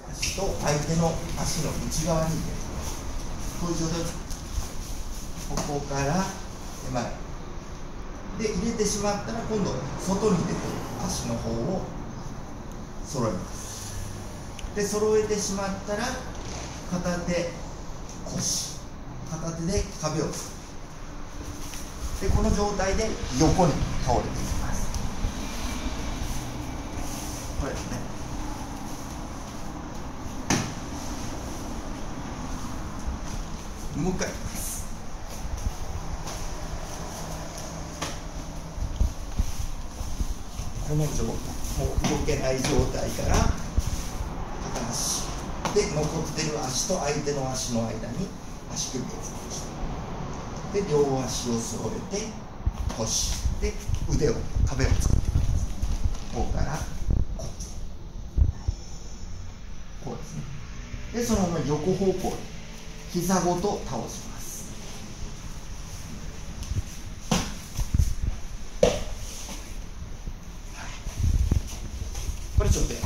足と相手の足の内側に入れる。こういう状態です。ここから手前で入れてしまったら、今度外に出てる足の方を揃えます。で揃えてしまったら、片手腰、片手で壁を作る。でこの状態で横に倒れていきます。これですね。もう一回いきます。この状態、もう動けない状態から片足で、残ってる足と相手の足の間に足首をつけて、で両足を揃えて腰で腕を、壁を作っていきます。ここからこっち、こうですね。でそのまま横方向に膝ごと倒します。これちょっと